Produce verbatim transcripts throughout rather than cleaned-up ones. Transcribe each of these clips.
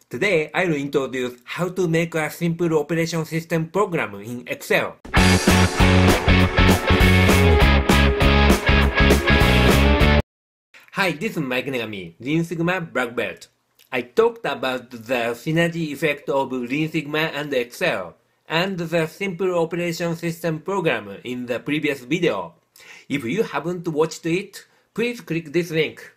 Today, I will introduce how to make a simple operation system program in Excel. Hi, this is Mike Negami, Lean Sigma Black Belt. I talked about the synergy effect of Lean Sigma and Excel, and the simple operation system program in the previous video. If you haven't watched it, please click this link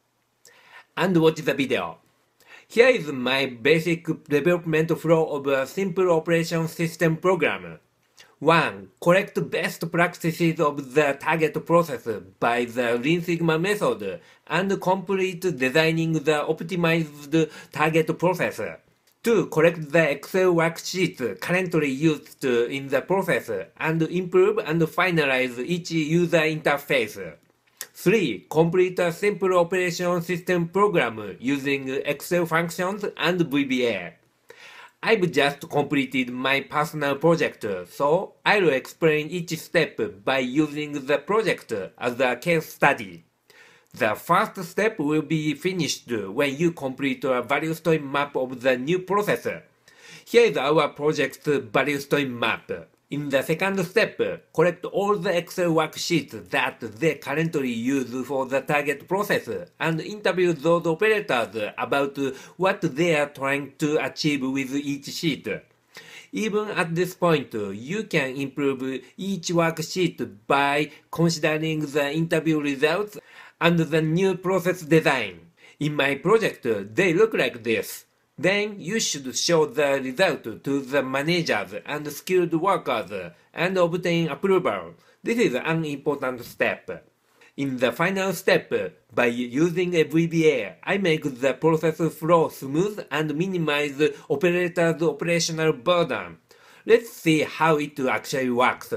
and watch the video. Here is my basic development flow of a simple operation system program. one. Collect best practices of the target process by the Lean Sigma method and complete designing the optimized target process. two. Collect the Excel worksheets currently used in the process and improve and finalize each user interface. three. Complete a simple operation system program using Excel functions and V B A. I've just completed my personal project, so I'll explain each step by using the project as a case study. The first step will be finished when you complete a value stream map of the new process. Here is our project's value stream map. In the second step, collect all the Excel worksheets that they currently use for the target process and interview those operators about what they are trying to achieve with each sheet. Even at this point, you can improve each worksheet by considering the interview results and the new process design. In my project, they look like this. Then you should show the result to the managers and skilled workers and obtain approval. This is an important step. In the final step, by using a V B A, I make the process flow smooth and minimize operators' operational burden. Let's see how it actually works.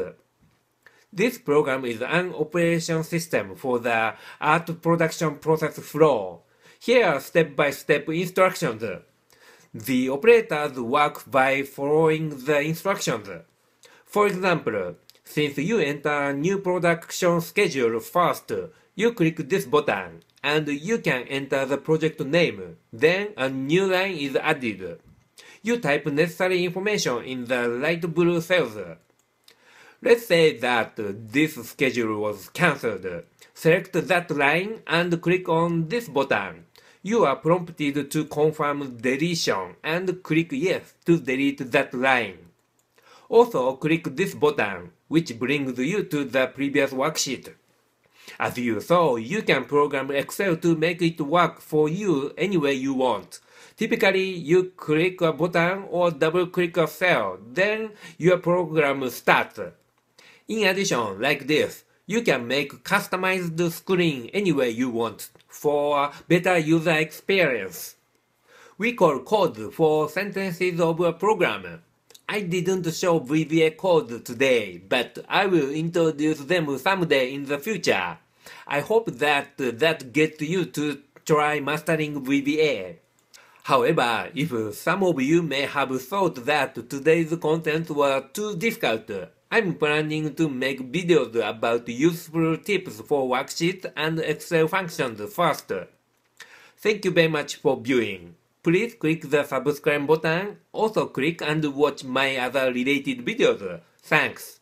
This program is an operation system for the art production process flow. Here are step-by-step instructions. The operators work by following the instructions. For example, since you enter a new production schedule first, you click this button, and you can enter the project name. Then a new line is added. You type necessary information in the light blue cells. Let's say that this schedule was cancelled. Select that line and click on this button. You are prompted to confirm deletion and click yes to delete that line. Also click this button, which brings you to the previous worksheet. As you saw, you can program Excel to make it work for you any way you want. Typically, you click a button or double-click a cell, then your program starts. In addition, like this, you can make customized screen any way you want for a better user experience. We call code for sentences of a program. I didn't show V B A code today, but I will introduce them someday in the future. I hope that that gets you to try mastering V B A. However, if some of you may have thought that today's content was too difficult, I'm planning to make videos about useful tips for worksheets and Excel functions first. Thank you very much for viewing. Please click the subscribe button. Also click and watch my other related videos. Thanks.